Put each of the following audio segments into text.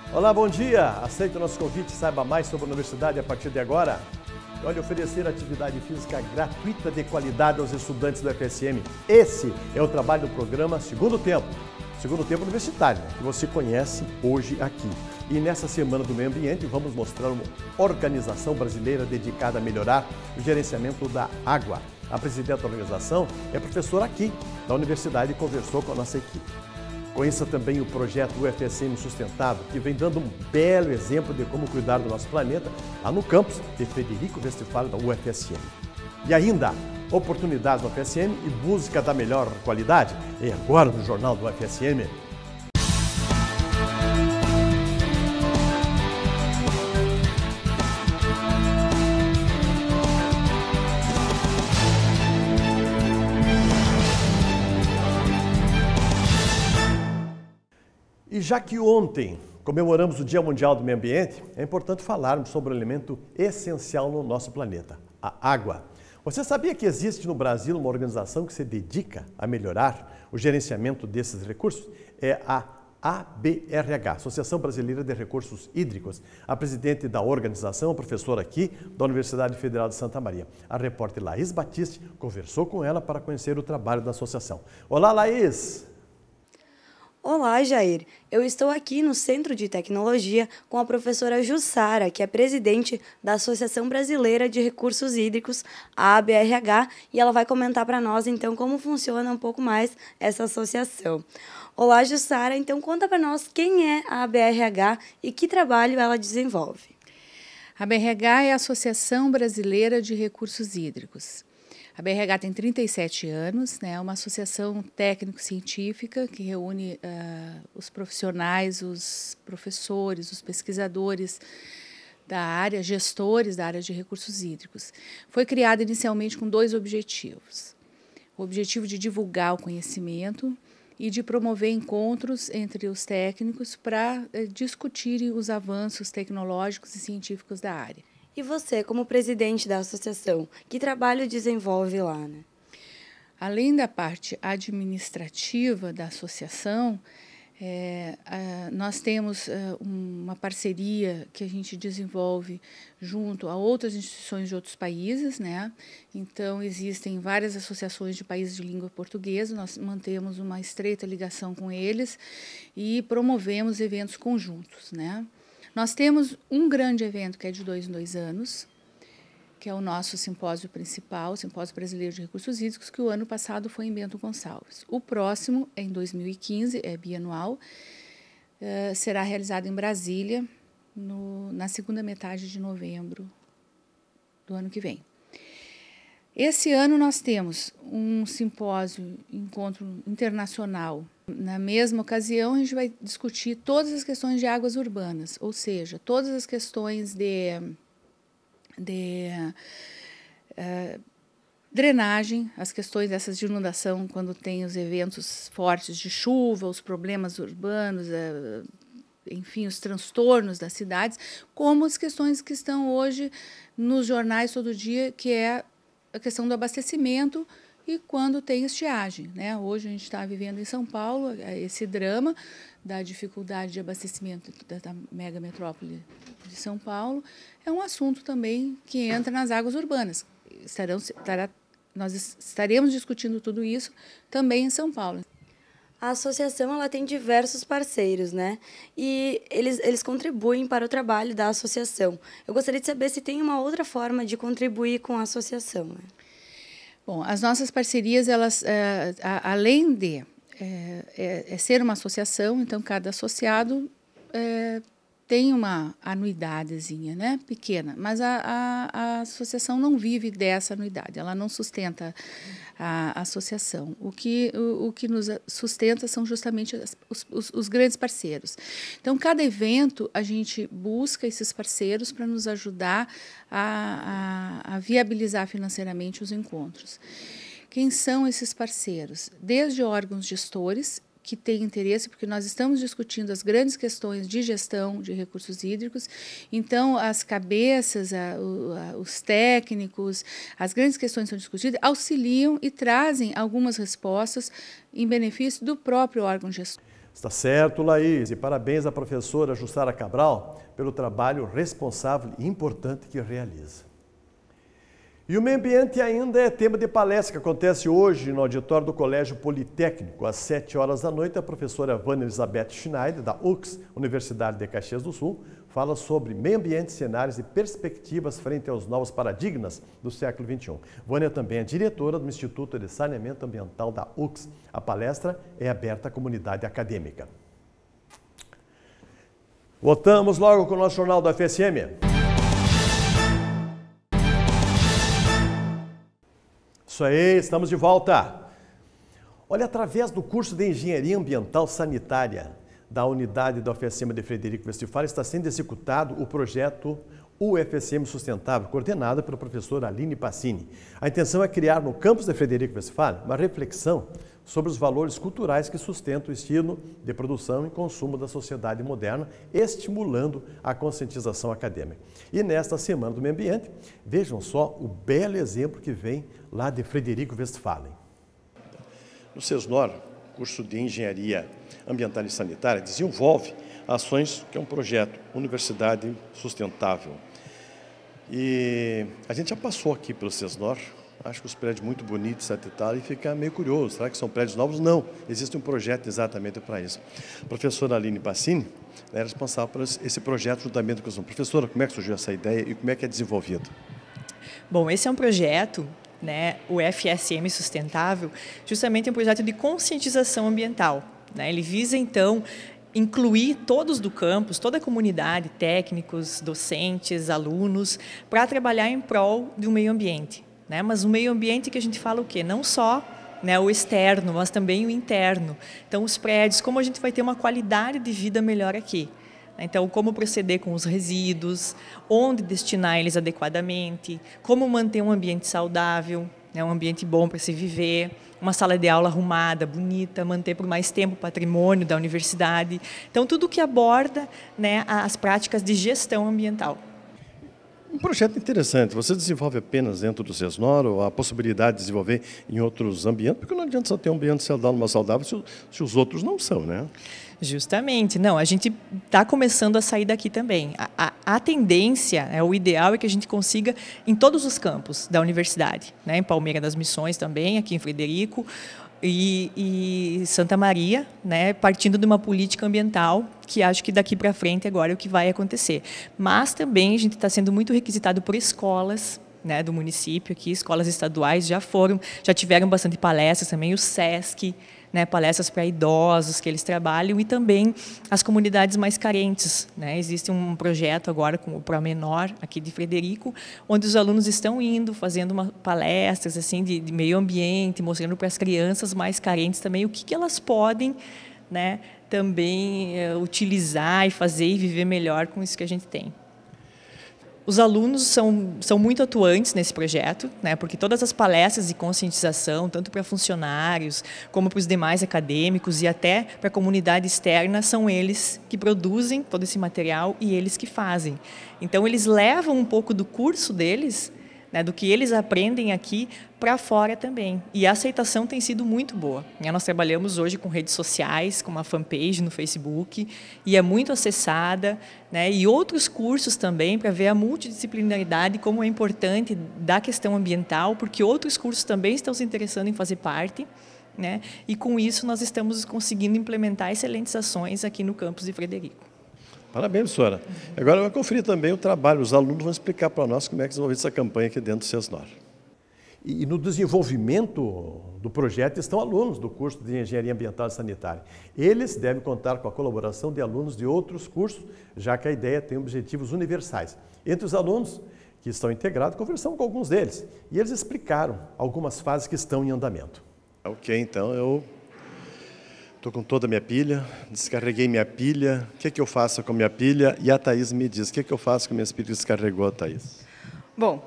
Olá, bom dia! Aceite o nosso convite e saiba mais sobre a universidade a partir de agora. Olha, oferecer atividade física gratuita de qualidade aos estudantes do FSM. Esse é o trabalho do programa Segundo Tempo universitário, que você conhece hoje aqui. E nessa Semana do Meio Ambiente vamos mostrar uma organização brasileira dedicada a melhorar o gerenciamento da água. A presidente da organização é professora aqui da universidade e conversou com a nossa equipe. Conheça também o projeto UFSM Sustentável, que vem dando um belo exemplo de como cuidar do nosso planeta lá no campus de Frederico Westphalen da UFSM. E ainda, oportunidades no UFSM e busca da melhor qualidade. É agora no Jornal do UFSM. E já que ontem comemoramos o Dia Mundial do Meio Ambiente, é importante falarmos sobre um elemento essencial no nosso planeta, a água. Você sabia que existe no Brasil uma organização que se dedica a melhorar o gerenciamento desses recursos? É a ABRH, Associação Brasileira de Recursos Hídricos. A presidente da organização, a professora aqui da Universidade Federal de Santa Maria. A repórter Laís Batiste conversou com ela para conhecer o trabalho da associação. Olá, Laís! Olá, Jair. Eu estou aqui no Centro de Tecnologia com a professora Jussara, que é presidente da Associação Brasileira de Recursos Hídricos, a ABRH, e ela vai comentar para nós, então, como funciona um pouco mais essa associação. Olá, Jussara. Então, conta para nós quem é a ABRH e que trabalho ela desenvolve. A ABRH é a Associação Brasileira de Recursos Hídricos. A BRH tem 37 anos, né? É uma associação técnico-científica que reúne os profissionais, os professores, os pesquisadores da área, gestores da área de recursos hídricos. Foi criada inicialmente com dois objetivos. O objetivo de divulgar o conhecimento e de promover encontros entre os técnicos para discutirem os avanços tecnológicos e científicos da área. E você, como presidente da associação, que trabalho desenvolve lá, né? Além da parte administrativa da associação, nós temos uma parceria que a gente desenvolve junto a outras instituições de outros países, né? Então, existem várias associações de países de língua portuguesa, nós mantemos uma estreita ligação com eles e promovemos eventos conjuntos, né? Nós temos um grande evento que é de 2 em 2 anos, que é o nosso simpósio principal, o Simpósio Brasileiro de Recursos Hídricos, que o ano passado foi em Bento Gonçalves. O próximo é em 2015, é bianual, será realizado em Brasília, na segunda metade de novembro do ano que vem. Esse ano nós temos um simpósio, encontro internacional. Na mesma ocasião, a gente vai discutir todas as questões de águas urbanas, ou seja, todas as questões de drenagem, as questões dessas de inundação, quando tem os eventos fortes de chuva, os problemas urbanos, enfim, os transtornos das cidades, como as questões que estão hoje nos jornais todo dia, que é a questão do abastecimento e quando tem estiagem, né? Hoje a gente está vivendo em São Paulo esse drama da dificuldade de abastecimento da mega metrópole de São Paulo. É um assunto também que entra nas águas urbanas. Nós estaremos discutindo tudo isso também em São Paulo. A associação ela tem diversos parceiros, né? E eles contribuem para o trabalho da associação. Eu gostaria de saber se tem uma outra forma de contribuir com a associação, né? Bom, as nossas parcerias, elas, além de ser uma associação, então cada associado tem uma anuidadezinha, né, pequena, mas a associação não vive dessa anuidade, ela não sustenta a associação. O que nos sustenta são justamente os grandes parceiros. Então, cada evento, a gente busca esses parceiros para nos ajudar a viabilizar financeiramente os encontros. Quem são esses parceiros? Desde órgãos gestores, que têm interesse, porque nós estamos discutindo as grandes questões de gestão de recursos hídricos, então as cabeças, os técnicos, as grandes questões que são discutidas, auxiliam e trazem algumas respostas em benefício do próprio órgão gestor. Está certo, Laís, e parabéns à professora Jussara Cabral pelo trabalho responsável e importante que realiza. E o meio ambiente ainda é tema de palestra que acontece hoje no auditório do Colégio Politécnico. Às 7 horas da noite, a professora Vânia Elizabeth Schneider, da UX, Universidade de Caxias do Sul, fala sobre meio ambiente, cenários e perspectivas frente aos novos paradigmas do século XXI. Vânia também é diretora do Instituto de Saneamento Ambiental da UX. A palestra é aberta à comunidade acadêmica. Voltamos logo com o nosso Jornal do FSM. Isso aí, estamos de volta. Olha, através do curso de Engenharia Ambiental Sanitária da unidade do UFSM de Frederico Westphalen está sendo executado o projeto UFSM Sustentável, coordenado pela professora Aline Passini. A intenção é criar no campus de Frederico Westphalen uma reflexão sobre os valores culturais que sustentam o estilo de produção e consumo da sociedade moderna, estimulando a conscientização acadêmica. E nesta Semana do Meio Ambiente, vejam só o belo exemplo que vem lá de Frederico Westphalen. No CESNOR, curso de Engenharia Ambiental e Sanitária, desenvolve ações que é um projeto Universidade Sustentável. E a gente já passou aqui pelo CESNOR, acho que os prédios muito bonitos, etc. E fica meio curioso, será que são prédios novos? Não, existe um projeto exatamente para isso. A professora Aline Passini é responsável por esse projeto juntamente com os alunos. Professora, como é que surgiu essa ideia e como é que é desenvolvido? Bom, esse é um projeto, né, o FSM Sustentável, justamente um projeto de conscientização ambiental, né? Ele visa, então, incluir todos do campus, toda a comunidade, técnicos, docentes, alunos, para trabalhar em prol do meio ambiente. Né? Mas o meio ambiente que a gente fala o quê? Não só, né, o externo, mas também o interno. Então, os prédios, como a gente vai ter uma qualidade de vida melhor aqui. Então, como proceder com os resíduos, onde destinar eles adequadamente, como manter um ambiente saudável, né, um ambiente bom para se viver, uma sala de aula arrumada, bonita, manter por mais tempo o patrimônio da universidade. Então, tudo que aborda, né, as práticas de gestão ambiental. Um projeto interessante. Você desenvolve apenas dentro do CESNOR ou a possibilidade de desenvolver em outros ambientes? Porque não adianta só ter um ambiente saudável se os outros não são, né? Justamente. Não, a gente está começando a sair daqui também. A tendência, o ideal é que a gente consiga em todos os campos da universidade, né? Em Palmeira das Missões também, aqui em Frederico, e Santa Maria, né, partindo de uma política ambiental que acho que daqui para frente agora é o que vai acontecer. Mas também a gente está sendo muito requisitado por escolas, né, do município aqui, escolas estaduais já tiveram bastante palestras também, o SESC, né, palestras para idosos que eles trabalham e também as comunidades mais carentes, né? Existe um projeto agora com o ProMenor aqui de Frederico, onde os alunos estão indo, fazendo palestras assim, de meio ambiente, mostrando para as crianças mais carentes também o que elas podem, né, também utilizar e fazer e viver melhor com isso que a gente tem. Os alunos são muito atuantes nesse projeto, né, porque todas as palestras de conscientização, tanto para funcionários como para os demais acadêmicos e até para a comunidade externa, são eles que produzem todo esse material e eles que fazem. Então, eles levam um pouco do curso deles, né, do que eles aprendem aqui, para fora também. E a aceitação tem sido muito boa. Nós trabalhamos hoje com redes sociais, com uma fanpage no Facebook, e é muito acessada, né, e outros cursos também, para ver a multidisciplinaridade, como é importante da questão ambiental, porque outros cursos também estão se interessando em fazer parte, né, e com isso nós estamos conseguindo implementar excelentes ações aqui no campus de Frederico. Parabéns, professora. Agora vai conferir também o trabalho. Os alunos vão explicar para nós como é que desenvolveu essa campanha aqui dentro do CESNOR. E no desenvolvimento do projeto estão alunos do curso de Engenharia Ambiental e Sanitária. Eles devem contar com a colaboração de alunos de outros cursos, já que a ideia tem objetivos universais. Entre os alunos que estão integrados, conversamos com alguns deles. E eles explicaram algumas fases que estão em andamento. Ok, então eu estou com toda a minha pilha, descarreguei minha pilha, o que eu faço com a minha pilha? E a Thaís me diz, o que eu faço com a minha pilha que descarregou, Thaís? Bom,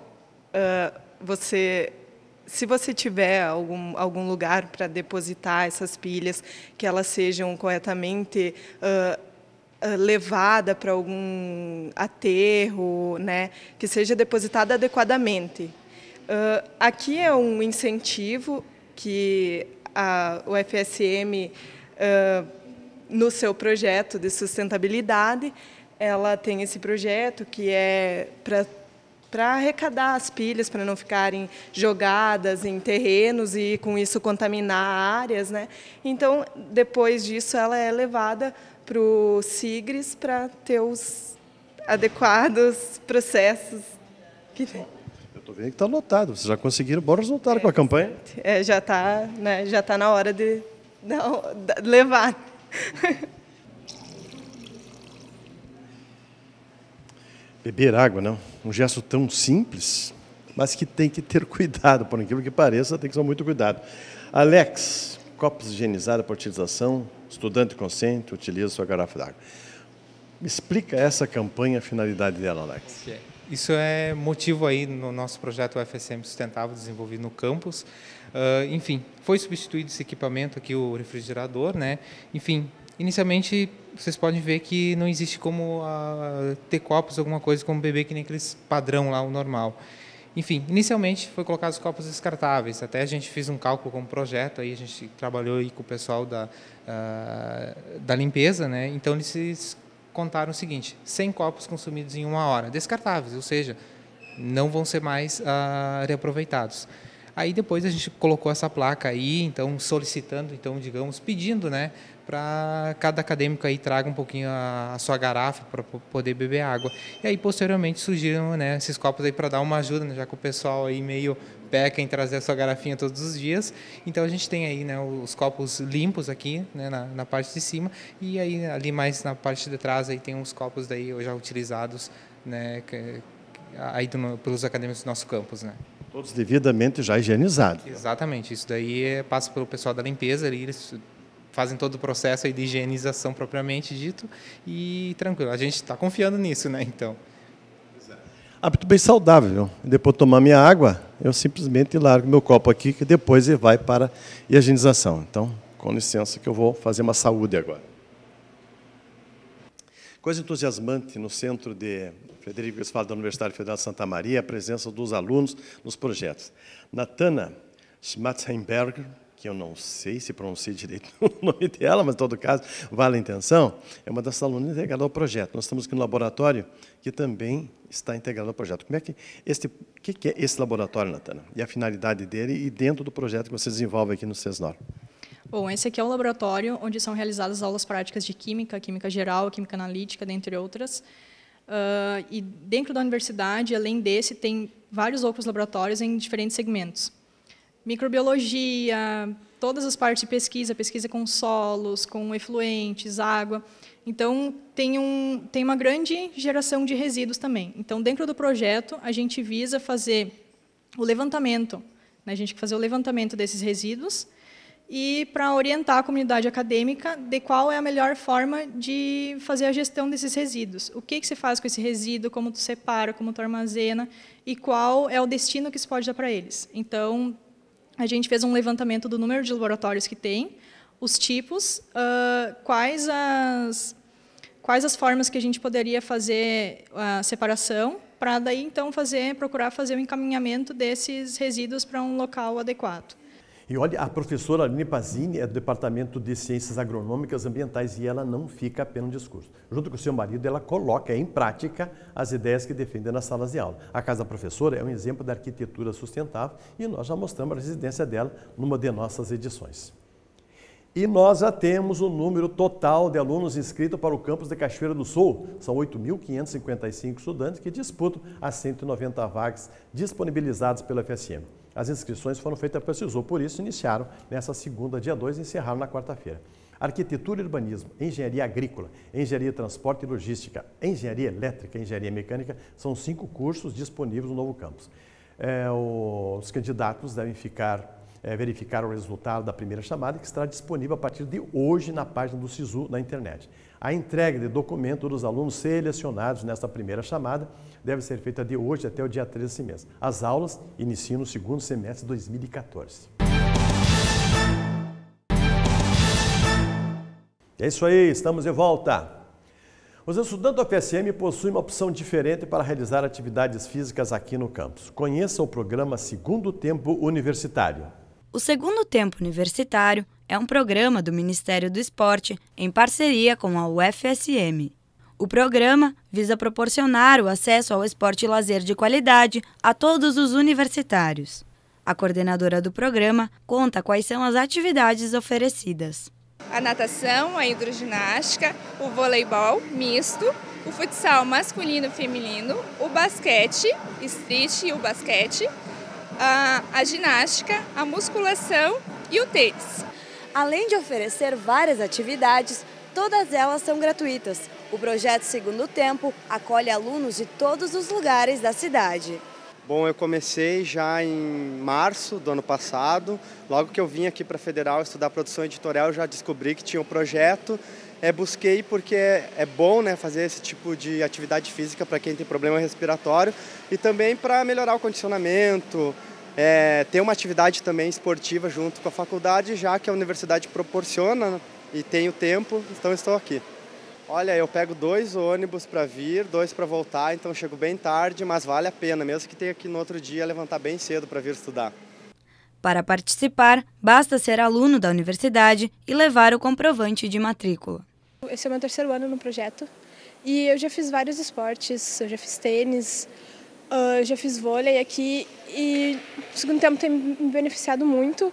se você tiver algum lugar para depositar essas pilhas, que elas sejam corretamente levadas para algum aterro, né, que seja depositada adequadamente. Aqui é um incentivo que o FSM no seu projeto de sustentabilidade, ela tem esse projeto que é para arrecadar as pilhas, para não ficarem jogadas em terrenos e, com isso, contaminar áreas, né? Então, depois disso, ela é levada para o SIGRES para ter os adequados processos que tem. Eu estou vendo que está lotado. Vocês já conseguiram bom resultado com a campanha? Já está, né, já tá na hora de levar. Beber água, não? Um gesto tão simples, mas que tem que ter cuidado, por incrível que pareça, tem que ter muito cuidado. Alex, copos higienizados para utilização, estudante consciente, utiliza sua garrafa d'água. Me explica essa campanha, a finalidade dela, Alex. Isso é motivo aí no nosso projeto UFSM Sustentável, desenvolvido no campus. Enfim, foi substituído esse equipamento aqui, o refrigerador, né? Enfim, inicialmente vocês podem ver que não existe como ter copos, alguma coisa como beber que nem aqueles padrão lá, o normal. Enfim, inicialmente foi colocar os copos descartáveis. Até a gente fez um cálculo como projeto, aí a gente trabalhou aí com o pessoal da limpeza, né? Então eles contaram o seguinte: 100 copos consumidos em 1 hora, descartáveis, ou seja, não vão ser mais reaproveitados. Aí depois a gente colocou essa placa aí, então solicitando, então digamos, pedindo, né, para cada acadêmico aí traga um pouquinho a sua garrafa para poder beber água. E aí posteriormente surgiram, né, esses copos aí para dar uma ajuda, né, já que o pessoal aí meio peca em trazer a sua garrafinha todos os dias. Então a gente tem aí, né, os copos limpos aqui, né, na parte de cima, e aí ali mais na parte de trás aí tem uns copos daí já utilizados, né, aí pelos acadêmicos do nosso campus, né. Todos devidamente já higienizados. Exatamente, isso daí passa pelo pessoal da limpeza, ali eles fazem todo o processo aí de higienização propriamente dito, e tranquilo, a gente está confiando nisso, né, então. Hábito bem saudável. Depois de tomar minha água, eu simplesmente largo meu copo aqui, que depois ele vai para a higienização. Então, com licença que eu vou fazer uma saúde agora. Coisa entusiasmante no centro de Frederico Westphal da Universidade Federal de Santa Maria, a presença dos alunos nos projetos. Natana Schmatzheimberger, que eu não sei se pronunciei direito o nome dela, mas, em todo caso, vale a intenção, é uma das alunas integradas ao projeto. Nós estamos aqui no laboratório que também está integrado ao projeto. Como é que que é esse laboratório, Natana? E a finalidade dele e dentro do projeto que você desenvolve aqui no CESNOR? Bom, esse aqui é o laboratório onde são realizadas aulas práticas de química, química geral, química analítica, dentre outras. E dentro da universidade, além desse, tem vários outros laboratórios em diferentes segmentos. Microbiologia, todas as partes de pesquisa, pesquisa com solos, com efluentes, água. Então, tem uma grande geração de resíduos também. Então, dentro do projeto, a gente visa fazer o levantamento, né? A gente quer fazer o levantamento desses resíduos e para orientar a comunidade acadêmica de qual é a melhor forma de fazer a gestão desses resíduos. O que você faz com esse resíduo, como tu separa, como tu armazena e qual é o destino que se pode dar para eles. Então, a gente fez um levantamento do número de laboratórios que tem, os tipos, quais as formas que a gente poderia fazer a separação, para daí, então, procurar fazer o encaminhamento desses resíduos para um local adequado. E olha, a professora Aline Pazini é do Departamento de Ciências Agronômicas e Ambientais e ela não fica apenas no discurso. Junto com o seu marido, ela coloca em prática as ideias que defende nas salas de aula. A Casa da Professora é um exemplo da arquitetura sustentável e nós já mostramos a residência dela numa de nossas edições. E nós já temos o número total de alunos inscritos para o campus de Cachoeira do Sul. São 8.555 estudantes que disputam as 190 vagas disponibilizadas pela FSM. As inscrições foram feitas pela CISU, por isso iniciaram nessa segunda, dia 2, e encerraram na quarta-feira. Arquitetura e urbanismo, engenharia agrícola, engenharia de transporte e logística, engenharia elétrica e engenharia mecânica são 5 cursos disponíveis no novo campus. Os candidatos devem verificar o resultado da primeira chamada, que estará disponível a partir de hoje na página do SISU na internet. A entrega de documento dos alunos selecionados nesta primeira chamada deve ser feita de hoje até o dia 13 desse mês. As aulas iniciam no segundo semestre de 2014. É isso aí, estamos de volta. Os estudantes do FSM possuem uma opção diferente para realizar atividades físicas aqui no campus. Conheça o programa Segundo Tempo Universitário. O Segundo Tempo Universitário é um programa do Ministério do Esporte em parceria com a UFSM. O programa visa proporcionar o acesso ao esporte e lazer de qualidade a todos os universitários. A coordenadora do programa conta quais são as atividades oferecidas. A natação, a hidroginástica, o voleibol misto, o futsal masculino e feminino, o basquete, street e o basquete, a ginástica, a musculação e o tênis. Além de oferecer várias atividades, todas elas são gratuitas. O projeto Segundo Tempo acolhe alunos de todos os lugares da cidade. Bom, eu comecei já em março do ano passado. Logo que eu vim aqui para a Federal estudar produção editorial, eu já descobri que tinha um projeto. Busquei porque é bom, né, fazer esse tipo de atividade física para quem tem problema respiratório e também para melhorar o condicionamento, ter uma atividade também esportiva junto com a faculdade, já que a universidade proporciona e tenho tempo, então estou aqui. Olha, eu pego 2 ônibus para vir, 2 para voltar, então chego bem tarde, mas vale a pena, mesmo que tenha que no outro dia levantar bem cedo para vir estudar. Para participar, basta ser aluno da universidade e levar o comprovante de matrícula. Esse é o meu 3º ano no projeto e eu já fiz vários esportes, eu já fiz tênis, eu já fiz vôlei aqui e o Segundo Tempo tem me beneficiado muito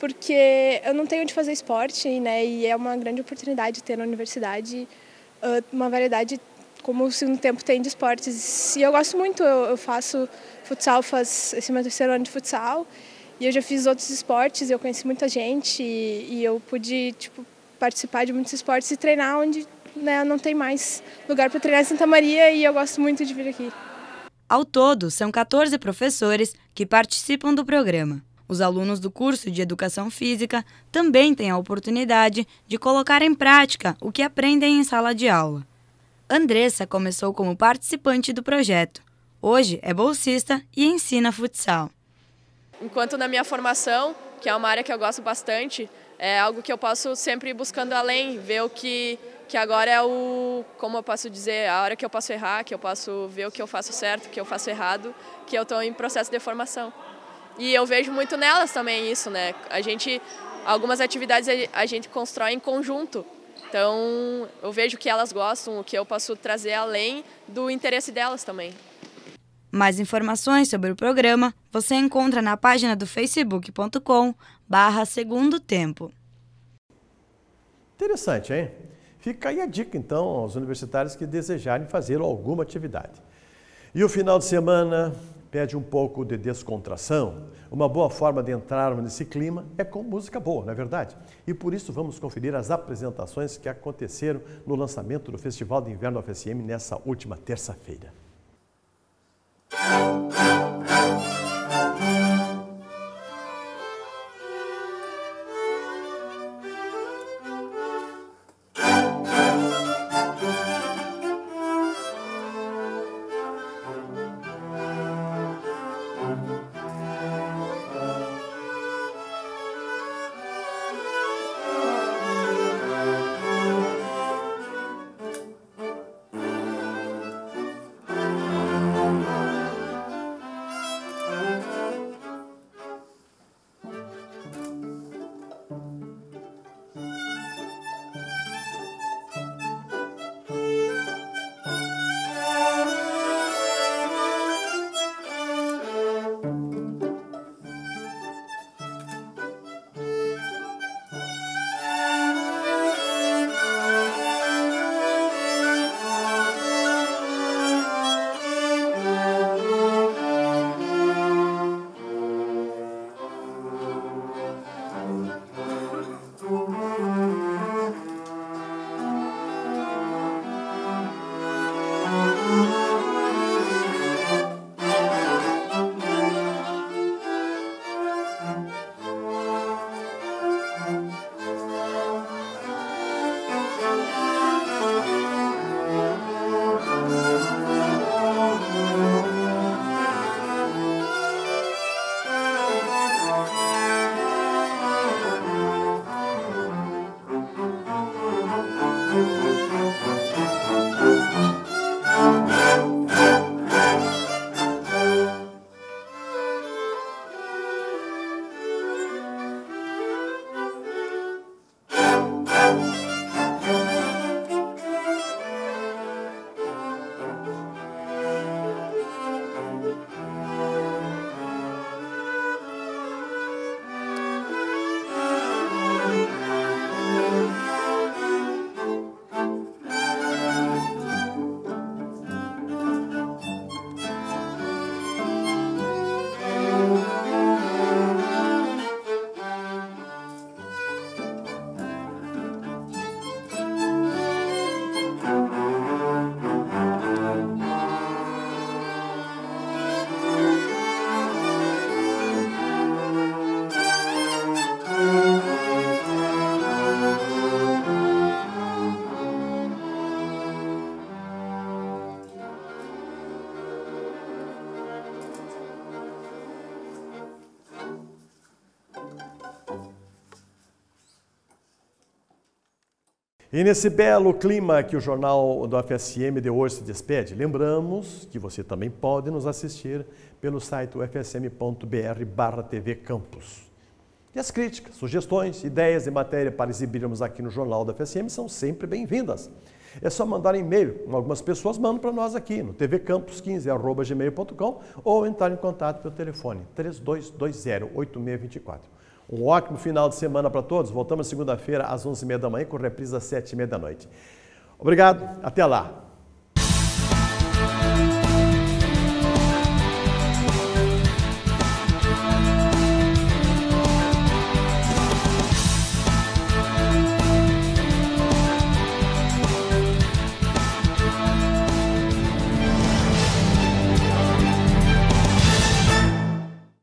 porque eu não tenho onde fazer esporte, né, e é uma grande oportunidade ter na universidade uma variedade como o Segundo Tempo tem de esportes. E eu gosto muito, eu faço futsal, esse é meu 3º ano de futsal, e eu já fiz outros esportes, eu conheci muita gente e eu pude participar de muitos esportes e treinar onde, né, não tem mais lugar para treinar em Santa Maria e eu gosto muito de vir aqui. Ao todo, são 14 professores que participam do programa. Os alunos do curso de Educação Física também têm a oportunidade de colocar em prática o que aprendem em sala de aula. Andressa começou como participante do projeto. Hoje é bolsista e ensina futsal. Enquanto na minha formação, que é uma área que eu gosto bastante, é algo que eu posso sempre ir buscando além, ver o que agora é como eu posso dizer, a hora que eu posso errar, que eu posso ver o que eu faço certo, o que eu faço errado, que eu estou em processo de formação. E eu vejo muito nelas também isso, né? Algumas atividades a gente constrói em conjunto. Então, eu vejo que elas gostam, o que eu posso trazer além do interesse delas também. Mais informações sobre o programa você encontra na página do facebook.com/Segundo Tempo. Interessante, hein? Fica aí a dica, então, aos universitários que desejarem fazer alguma atividade. E o final de semana pede um pouco de descontração. Uma boa forma de entrarmos nesse clima é com música boa, não é verdade? E por isso vamos conferir as apresentações que aconteceram no lançamento do Festival de Inverno UFSM nessa última terça-feira. E nesse belo clima que o Jornal do FSM de hoje se despede, lembramos que você também pode nos assistir pelo site ufsm.br/TV Campus. E as críticas, sugestões, ideias de matéria para exibirmos aqui no Jornal da FSM são sempre bem-vindas. É só mandar e-mail, algumas pessoas mandam para nós aqui no tvcampus15@gmail.com ou entrar em contato pelo telefone 3220-8624. Um ótimo final de semana para todos. Voltamos segunda-feira às 11h30 da manhã com reprise às 7h30 da noite. Obrigado, até lá.